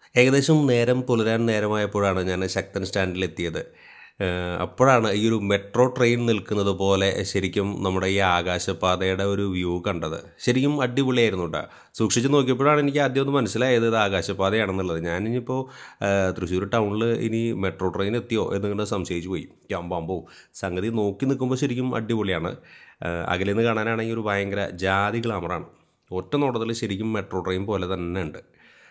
ഏകദേശം നേരം പുലരാൻ നേരമായപ്പോഴാണ് ഞാൻ ശക്തൻ സ്റ്റാൻഡിലെത്തിയത്. അപ്പോഴാണ് ഈ ഒരു മെട്രോ ട്രെയിൻ നിൽക്കുന്നത് പോലെ ശരിക്കും നമ്മുടെ ഈ ആകാശപാതയുടെ ഒരു വ്യൂ കണ്ടത്. ശരിക്കും അടിപൊളിയായിരുന്നു കേട്ടോ. സൂക്ഷിച്ച് നോക്കിയപ്പോഴാണ് എനിക്ക് ആദ്യം ഒന്ന് മനസ്സിലായത് ഇത് ആകാശപാതയാണെന്നുള്ളത്. ഞാനിനിപ്പോൾ തൃശ്ശൂർ ടൗണിൽ ഇനി മെട്രോ ട്രെയിൻ എത്തിയോ എന്നിങ്ങനെ സംശയിച്ചു പോയി. അമ്പാമ്പോ സംഗതി നോക്കി നിൽക്കുമ്പോൾ ശരിക്കും അടിപൊളിയാണ്. അകലെ നിന്ന് കാണാനാണെങ്കിൽ ഒരു ഭയങ്കര ജാതി ഗ്ലാമറാണ്. ഒറ്റ നോട്ടത്തിൽ ശരിക്കും മെട്രോ ട്രെയിൻ പോലെ തന്നെ ഉണ്ട്.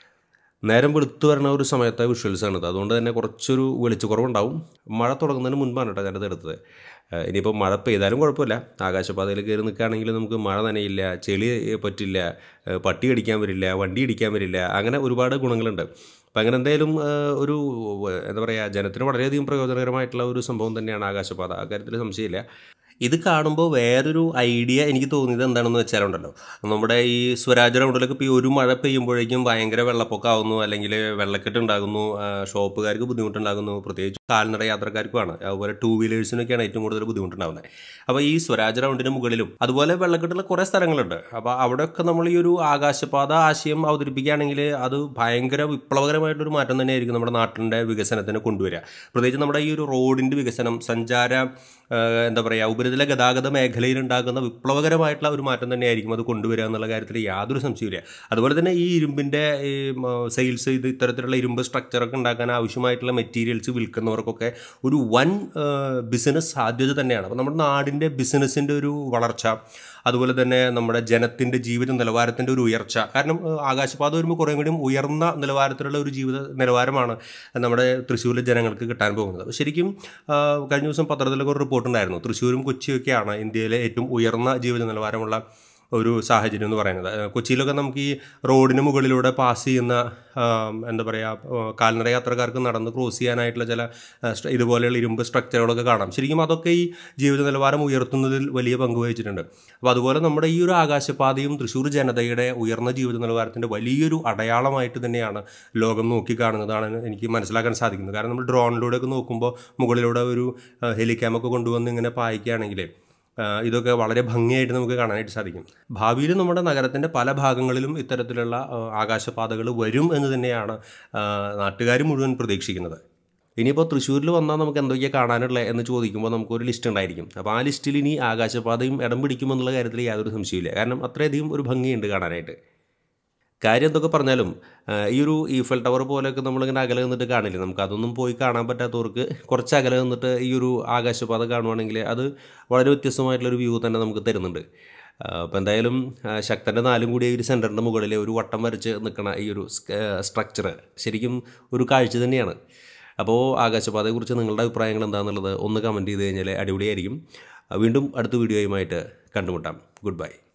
നേരം വെളുത്ത് വരുന്ന ഒരു സമയത്തെ വിഷ്വൽസാണിത്. അതുകൊണ്ട് തന്നെ കുറച്ചൊരു വെളിച്ചക്കുറവുണ്ടാവും. മഴ തുടങ്ങുന്നതിന് മുൻപാണ് കേട്ടോ ഞാനത് എടുത്തത്. ഇനിയിപ്പോൾ മഴ പെയ്താലും കുഴപ്പമില്ല. ആകാശപാതയിൽ കയറി നിൽക്കുകയാണെങ്കിൽ നമുക്ക് മഴ നനയില്ല, ചെളി പറ്റില്ല, പട്ടി കടിക്കാൻ വരില്ല, വണ്ടി ഇടിക്കാൻ വരില്ല, അങ്ങനെ ഒരുപാട് ഗുണങ്ങളുണ്ട്. അപ്പം അങ്ങനെ എന്തായാലും ഒരു എന്താ പറയുക, ജനത്തിന് വളരെയധികം പ്രയോജനകരമായിട്ടുള്ള ഒരു സംഭവം തന്നെയാണ് ആകാശപാത. ആ കാര്യത്തിൽ സംശയമില്ല. ഇത് കാണുമ്പോൾ വേറൊരു ഐഡിയ എനിക്ക് തോന്നിയത് എന്താണെന്ന് വെച്ചാലുണ്ടല്ലോ, നമ്മുടെ ഈ സ്വരാജ് റൗണ്ടിലൊക്കെ ഇപ്പോൾ ഈ ഒരു മഴ പെയ്യുമ്പോഴേക്കും ഭയങ്കര വെള്ളപ്പൊക്കമാകുന്നു, അല്ലെങ്കിൽ വെള്ളക്കെട്ട് ഉണ്ടാകുന്നു, ഷോപ്പുകാർക്ക് ബുദ്ധിമുട്ടുണ്ടാകുന്നു, പ്രത്യേകിച്ച് കാൽനട യാത്രക്കാർക്കുമാണ്. അതുപോലെ ടൂ വീലേഴ്സിനൊക്കെയാണ് ഏറ്റവും കൂടുതൽ ബുദ്ധിമുട്ടുണ്ടാകുന്നത്. അപ്പോൾ ഈ സ്വരാജ് റൗണ്ടിന് മുകളിലും അതുപോലെ വെള്ളക്കെട്ടുള്ള കുറേ സ്ഥലങ്ങളുണ്ട്. അപ്പോൾ അവിടെയൊക്കെ നമ്മൾ ഈ ഒരു ആകാശപാത ആശയം അവതരിപ്പിക്കുകയാണെങ്കിൽ അത് ഭയങ്കര വിപ്ലവകരമായിട്ടൊരു മാറ്റം തന്നെയായിരിക്കും നമ്മുടെ നാട്ടിൻ്റെ വികസനത്തിന് കൊണ്ടുവരിക. പ്രത്യേകിച്ച് നമ്മുടെ ഈ ഒരു റോഡിൻ്റെ വികസനം, സഞ്ചാര എന്താ പറയുക, ഉപരിതല ഗതാഗത മേഖലയിൽ ഉണ്ടാകുന്ന വിപ്ലവകരമായിട്ടുള്ള ഒരു മാറ്റം തന്നെയായിരിക്കും അത് കൊണ്ടുവരിക എന്നുള്ള കാര്യത്തിൽ യാതൊരു സംശയമില്ല. അതുപോലെ തന്നെ ഈ ഇരുമ്പിൻ്റെ സെയിൽസ്, ഇത് ഇത്തരത്തിലുള്ള ഇരുമ്പ് സ്ട്രക്ചറൊക്കെ ഉണ്ടാക്കാൻ ആവശ്യമായിട്ടുള്ള മെറ്റീരിയൽസ് വിൽക്കുന്നവർക്കൊക്കെ ഒരു വൻ ബിസിനസ് സാധ്യത തന്നെയാണ്. അപ്പോൾ നമ്മുടെ നാടിൻ്റെ ബിസിനസ്സിൻ്റെ ഒരു വളർച്ച, അതുപോലെ തന്നെ നമ്മുടെ ജനത്തിൻ്റെ ജീവിത നിലവാരത്തിൻ്റെ ഒരു ഉയർച്ച. കാരണം ആകാശപാത വരുമ്പോൾ കുറേ കൂടിയും ഉയർന്ന നിലവാരത്തിലുള്ള ഒരു ജീവിത നിലവാരമാണ് നമ്മുടെ തൃശ്ശൂരിലെ ജനങ്ങൾക്ക് കിട്ടാൻ പോകുന്നത്. അപ്പോൾ ശരിക്കും കഴിഞ്ഞ ദിവസം പത്രത്തിലൊക്കെ ഒരു റിപ്പോർട്ടുണ്ടായിരുന്നു, തൃശ്ശൂരും കൊച്ചിയൊക്കെയാണ് ഇന്ത്യയിലെ ഏറ്റവും ഉയർന്ന ജീവിത നിലവാരമുള്ള ഒരു സാഹചര്യം എന്ന് പറയുന്നത്. കൊച്ചിയിലൊക്കെ നമുക്ക് ഈ റോഡിന് മുകളിലൂടെ പാസ് ചെയ്യുന്ന എന്താ പറയുക, കാൽനട യാത്രക്കാർക്ക് നടന്ന് ക്രോസ് ചെയ്യാനായിട്ടുള്ള ചില ഇതുപോലെയുള്ള ഇരുമ്പ് സ്ട്രക്ചറുകളൊക്കെ കാണാം. ശരിക്കും അതൊക്കെ ഈ ജീവിത നിലവാരം ഉയർത്തുന്നതിൽ വലിയ പങ്ക് വഹിച്ചിട്ടുണ്ട്. അപ്പോൾ അതുപോലെ നമ്മുടെ ഈ ഒരു ആകാശപാതയും തൃശ്ശൂർ ജനതയുടെ ഉയർന്ന ജീവിത നിലവാരത്തിൻ്റെ വലിയൊരു അടയാളമായിട്ട് തന്നെയാണ് ലോകം നോക്കിക്കാണുന്നതാണ് എനിക്ക് മനസ്സിലാക്കാൻ സാധിക്കുന്നത്. കാരണം നമ്മൾ ഡ്രോണിലൂടെയൊക്കെ നോക്കുമ്പോൾ മുകളിലൂടെ ഒരു ഹെലിക്യാമൊക്കെ കൊണ്ടുവന്ന് ഇങ്ങനെ പായിക്കുകയാണെങ്കിൽ ഇതൊക്കെ വളരെ ഭംഗിയായിട്ട് നമുക്ക് കാണാനായിട്ട് സാധിക്കും. ഭാവിയിൽ നമ്മുടെ നഗരത്തിൻ്റെ പല ഭാഗങ്ങളിലും ഇത്തരത്തിലുള്ള ആകാശപാതകൾ വരും എന്ന് തന്നെയാണ് നാട്ടുകാർ മുഴുവൻ പ്രതീക്ഷിക്കുന്നത്. ഇനിയിപ്പോൾ തൃശ്ശൂരിൽ വന്നാൽ നമുക്ക് എന്തൊക്കെയാണ് കാണാനുള്ളത് എന്ന് ചോദിക്കുമ്പോൾ നമുക്കൊരു ലിസ്റ്റ് ഉണ്ടായിരിക്കും. അപ്പോൾ ആ ലിസ്റ്റിൽ ഇനി ആകാശപാതയും ഇടം പിടിക്കുമെന്നുള്ള കാര്യത്തിൽ യാതൊരു സംശയമില്ല. കാരണം അത്രയധികം ഒരു ഭംഗിയുണ്ട് കാണാനായിട്ട്. കാര്യം എന്തൊക്കെ പറഞ്ഞാലും ഈ ഒരു ഈഫൽ ടവർ പോലെയൊക്കെ നമ്മളിങ്ങനെ അകലെ നിന്നിട്ട് കാണില്ലേ, നമുക്ക് അതൊന്നും പോയി കാണാൻ പറ്റാത്തവർക്ക് കുറച്ച് അകലെ നിന്നിട്ട് ഈ ഒരു ആകാശപാത കാണുവാണെങ്കിൽ അത് വളരെ വ്യത്യസ്തമായിട്ടുള്ളൊരു വ്യൂ തന്നെ നമുക്ക് തരുന്നുണ്ട്. അപ്പോൾ എന്തായാലും ശക്തൻ്റെ 4 കൂടിയ ഒരു സെൻറ്ററിൻ്റെ മുകളിൽ ഒരു വട്ടം വരച്ച് നിൽക്കുന്ന ഈ ഒരു സ്ട്രക്ചർ ശരിക്കും ഒരു കാഴ്ച തന്നെയാണ്. അപ്പോൾ ആകാശപാതയെക്കുറിച്ച് നിങ്ങളുടെ അഭിപ്രായങ്ങൾ എന്താണെന്നുള്ളത് ഒന്ന് കമൻറ്റ് ചെയ്ത് കഴിഞ്ഞാൽ അടിപൊളിയായിരിക്കും. വീണ്ടും അടുത്ത വീഡിയോയുമായിട്ട് കണ്ടുമുട്ടാം. Good by.